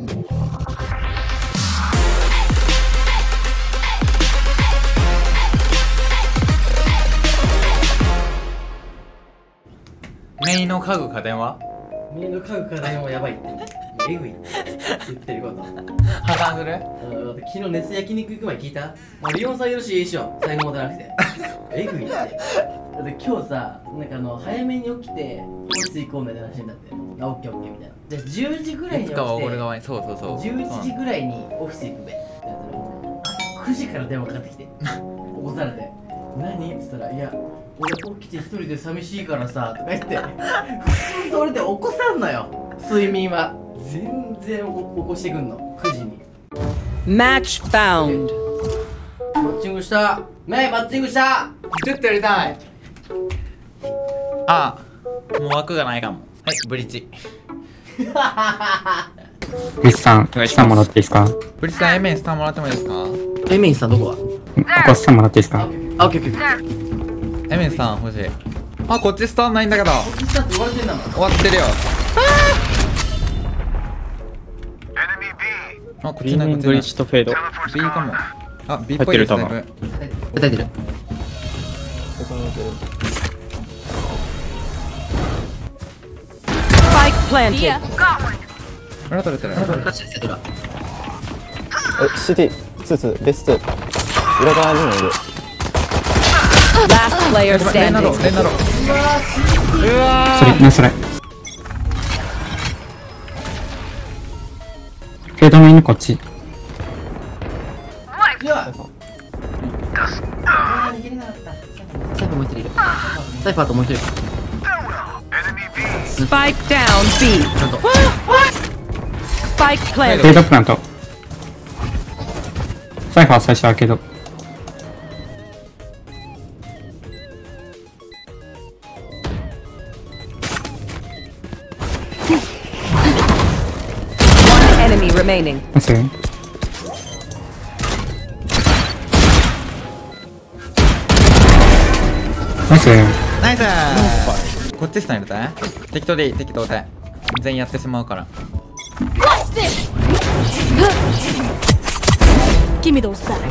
メインの家具家電は？ メインの家具家電はやばいって。えぐいって言ってること。 破綻する？ 昨日熱焼肉行く前聞いた？リオンさんよろしいでしょ、最後までなくて。えぐいって。だって今日さ、なんか早めに起きてオフィス行こうみたいな話になって、オッケーオッケーみたいな。じゃあ10時ぐらいに起きて、11時ぐらいにオフィス行くべってやったら、朝9時から電話かかってきて、起こされて、何？っつったら、いや、俺起きて一人で寂しいからさ、とか言って、普通それで起こさんのよ、睡眠は。全然起こしてくんの、9時に。 マッチファウンド。 マッチングした。ねえ、マッチングした。 ちょっとやりたい。あ、もう枠がないかも。はい、ブリッジ。 ブリッジさん、スタンもらっていいですか？ ブリッジさん、エメンスタンもらってもいいですか？ エメンさんどこは？ ここスタンもらっていいですか？ あ、オッケーオッケー。 エメンさん欲しい。あ、こっちスタンないんだけど。 こっちスタンって言われてんだもん。 終わってるよ。あ、こっちないこっちない。 ブリッジとフェード。 B かも。あ、B っぽいですね。 叩いてる。 スパイクプランテッド。 裏取れてる。 シティ、2、ベスト。裏側にもいる。 Last player standing。 レンナロ。うわそれ、ナイストライ。フェードの犬こっち。 サイファーもう一人いる。サイファーともう一人。 スパイクダウン B。スパイクプランフェードプラント。サイファー最初アーケード。 enemy remaining。 ナイス。ナイス。 ナイス。こっちスタン入れたね。適当でいい、適当で。全員やってしまうから。 Give me those back。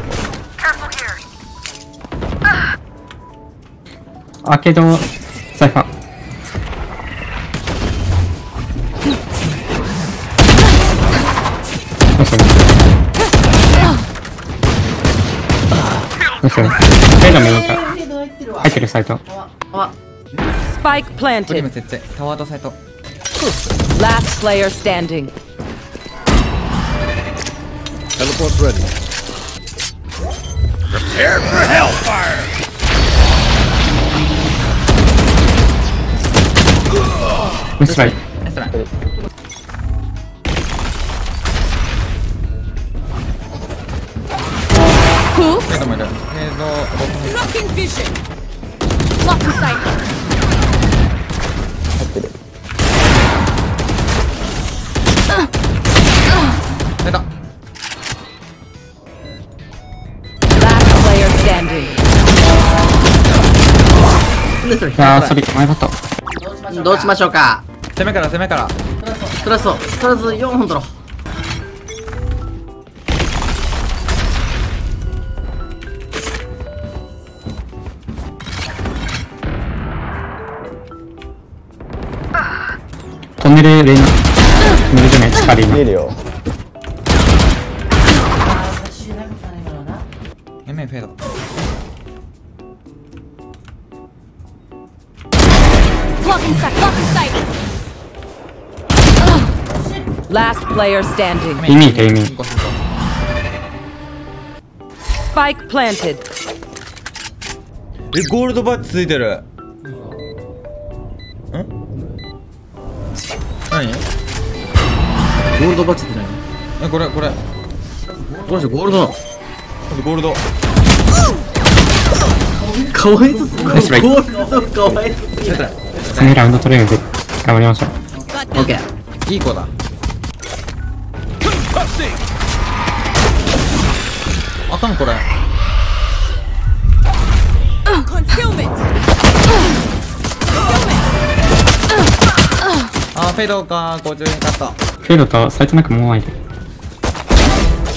アーケード、サイファー。ナイス。ナイス。フェード見えた。入ってるサイト。 スパイクプラントリテッド。 ム設置。タワーとサイト。 Last player standing。 Teleport's ready. Prepare for hellfire. Nice try. ナイストライ。 Who？ フェードもいる。フェード、 Blocking vision。Blocking sight。 入ってる。 フェード。 Last player standing。 あー、ソリ、前だった。 どうしましょうか。 攻めから攻めから。 トラスト、とりあえず4本取ろう。 トンネルレイナ。トンネルじゃない、地下レイナ。見えるよ。 エメンフェード。 Blocking sight。Blocking sight。Last player standing。 意味いた意味。 Spike planted。 え、ゴールドバッジついてる。ん？何？ ゴールドバッジって何？ え、これ。 これゴールド。 ゴールド。 かわいそうすぎる。ゴールドかわいそうすぎる。 次ラウンド取れるんで頑張りましょう。 オッケー。 いい子だ。あかんこれ。あー、フェードか50円買った。 フェードとサイトなくもう相手。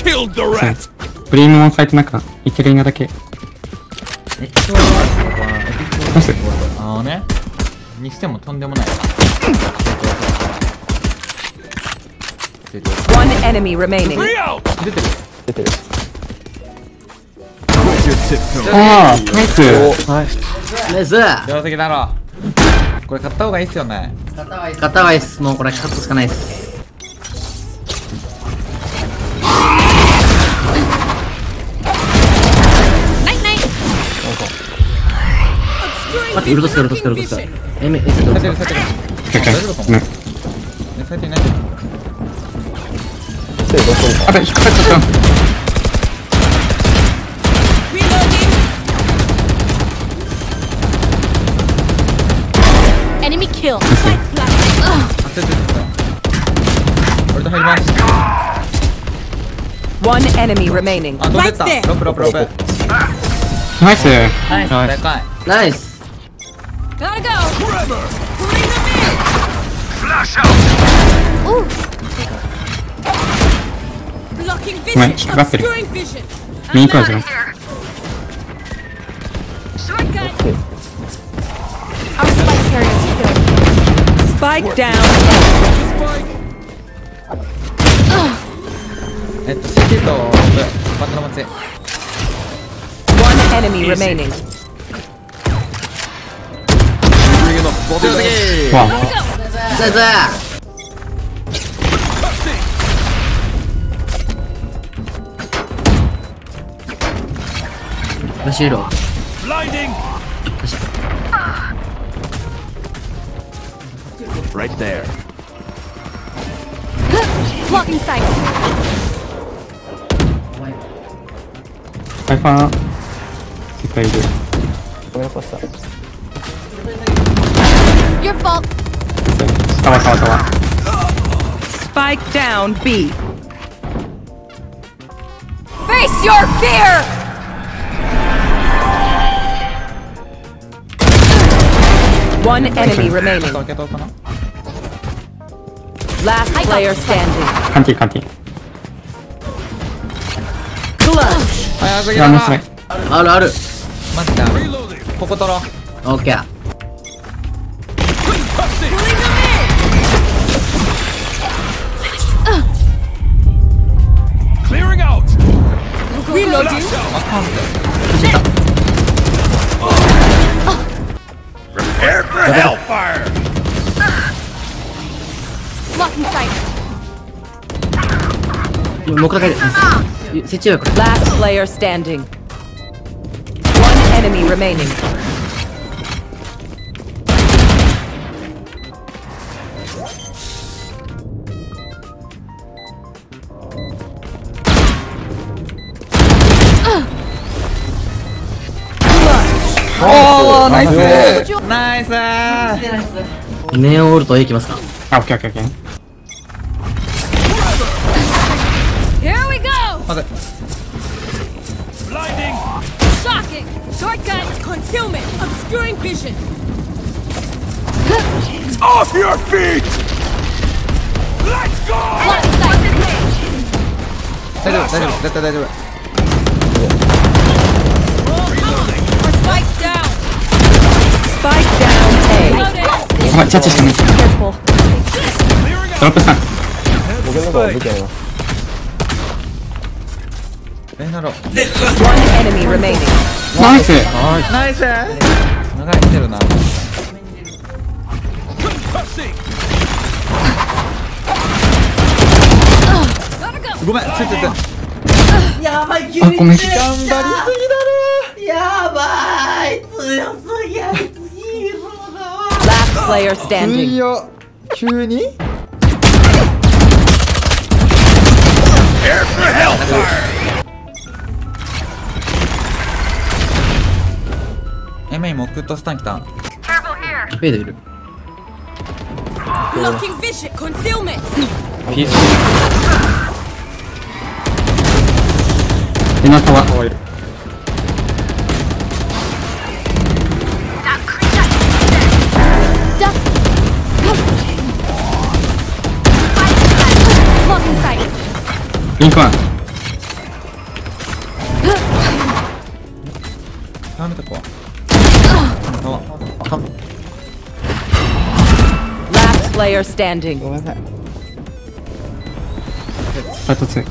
Killed the rat. クリームオンサイトなんか、イケレイナだけ。ナイス。 ああね。にしてもとんでもない。 One enemy remaining. Three out. 出てる。 出てる。 Where's your tiptoe? ああ、ナイス。 ナイス。 ナイス。 上手だろ。これ買った方がいいっすよね。 買ったわいいっす。もうこれ勝つしかないっす。待って、ウルトスカウルトスカウルトスカ。 咲いてる咲いてる。大丈夫かも。 ね。 咲いていない。 あれ、引っかかっちゃった。 Enemy kill. 俺と入ります。 One enemy remaining. あ、飛んでった。ロップロップロップ。 ナイス。 ナイス。でかい。 ナイス。 Gotta go. Flash out. Blocking ごめん、引っかかってる。 vision. 右からじゃん。 Shotgun. Our spike carrier killed. Spike down. シティとバットの持ち。 One enemy remaining. わナイス。後ろ。 Blinding. Right there. Blocking sight. サイファー。絶対いる。 ごめんなさい。 Your fault. タワタワタワ。 Spike down B. Face your fear. One enemy remaining. 開けとうかな。 Last player standing. カンティカンティ。 はい、次いや、 だな。 ナイスナイス。 あるある。 マジだ。 Reloading. ここ取ろう。 オッケー。 Clearing out. Reloading. あかんで。 Prepare for hellfire. Blocking sight. もう一回かけて。設置はこれ。 Last player standing. One enemy remaining. Oh, ナイス。ナイス。 ネオンウルト A いきますか。 あ、オッケーオッケーオッケー。 Here we go. まず。 Blinding. Shocking. Shortcut. Concealment. Obscuring vision. Off your feet. Let's go. Blocking sight. 大丈夫大丈夫絶対大丈夫。 Our spike's down. Spike down A. ごめん、チャッチしてない。 Careful. ドロップさん。 僕の方が武器あります。 なろう。 One enemy remaining. ナイス。 ナイス。長い来てるな。 Concussing. ごめん、ついついつい。 やばい、 あ、ごめん。 頑張りすぎだろ。 やばい、強すぎやりすぎる。 Last player standing. 強。急に。 Prepare for hellfire. メインもクッとスタン来た。 フェードいる。 Blocking vision. Concealment. ピース。エナタワ。 Blocking sight. リンクワン。 player standing. ごめんなさい。 あとつい。い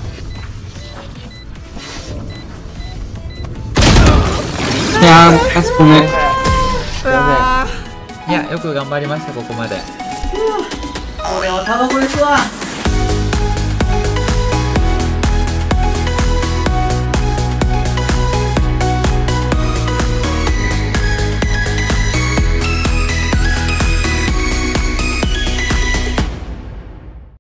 やー、あそこね。 すいまいやよく頑張りましたここまで。 俺はタバコですわ。